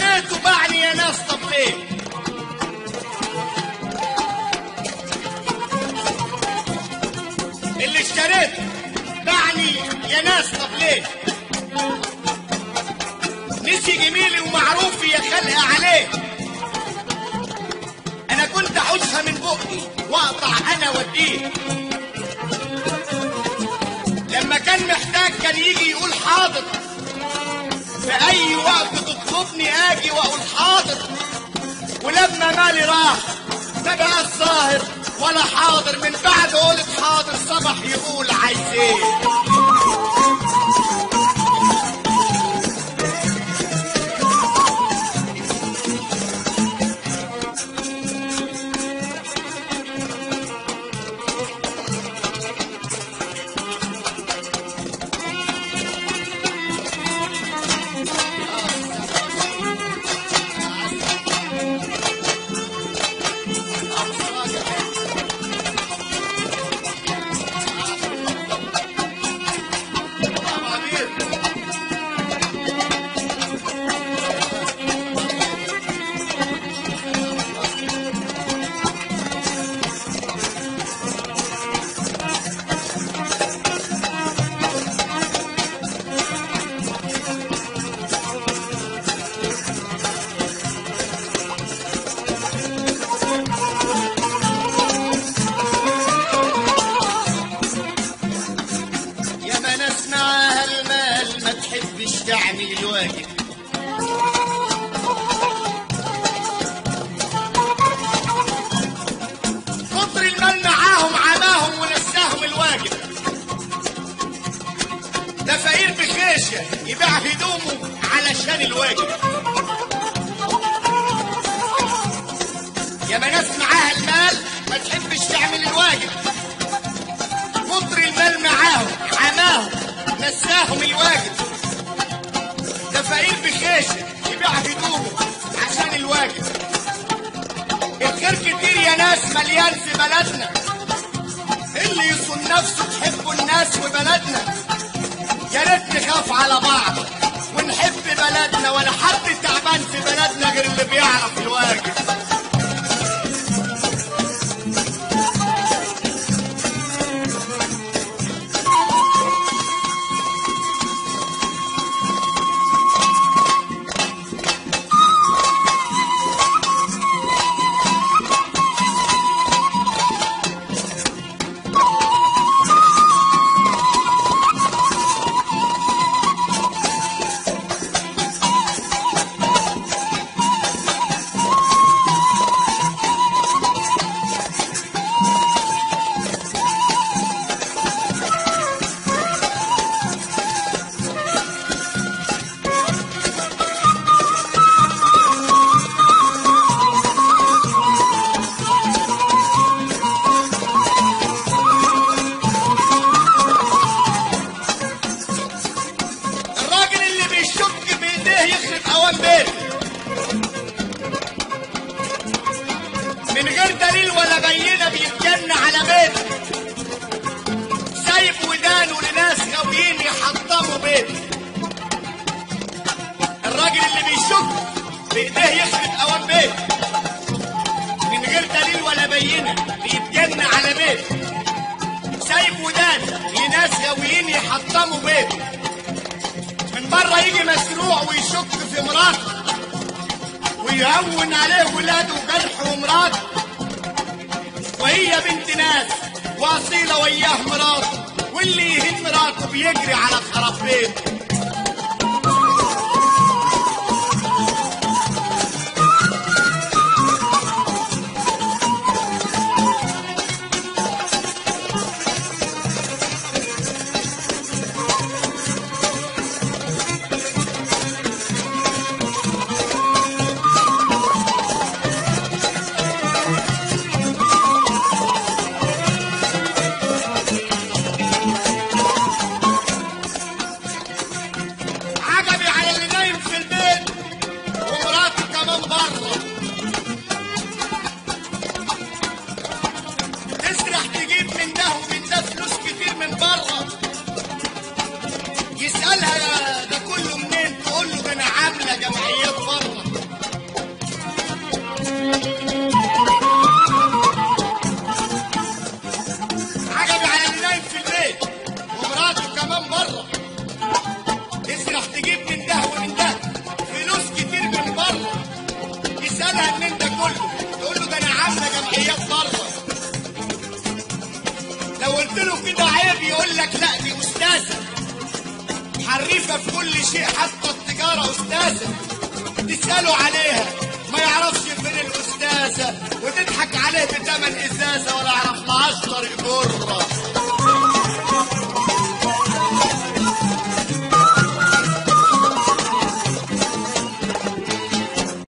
اشتريته باعني يا ناس، طب ليه؟ اللي اشتريته باعني يا ناس، طب ليه؟ نسي جميلي ومعروفي يا خلق عليه. انا كنت احوشها من بقي واقطع انا واديه. لما كان محتاج كان يجي يقول حاضر، في اي وقت تطلبني اجي واقول حاضر. ولما مالي راح ما بقى الظاهر ولا حاضر، من بعد قولت حاضر صبح يقول عايز ايه. تعمل الواجب. كتر المال معاهم عماهم ونساهم الواجب. ده فقير بخيشه يبيع هدومه علشان الواجب. يا ما ناس معاها المال ما تحبش تعمل الواجب. كتر المال معاهم عماهم نساهم الواجب. ده فقير بخيشه يبيع هدومه عشان الواجب. الخير كتير يا ناس مليان في بلدنا. اللي يصون نفسه تحبوا الناس وبلدنا. يا ريت نخاف على بعض ونحب بلدنا، ولا حد تعبان في بلدنا غير اللي بيعرف الواجب. من غير دليل ولا بينه بيتجن على بيته. سايب ودانه لناس غاويين يحطموا بيته. الراجل اللي بيشك بايديه يخرب اوان بيته. من غير دليل ولا بينه بيتجن على بيته. سايب ودانه لناس غاويين يحطموا بيته. من بره يجي مسروع ويشك في مراته ويهون عليه ولاده وجرح ومراته، وهي بنت ناس واصيله وياه مراته، واللي يهين مراته بيجري على خراب بيته. مالها من ده كله؟ تقول له ده انا عامله جمعيات بره. لو قلت له كده عيب يقول لك لا دي استاذه حريفه في كل شيء، حتى التجاره استاذه. تساله عليها ما يعرفش فين الاستاذه، وتضحك عليه بتمن ازازه ولا يعرف لهاش طريق جره.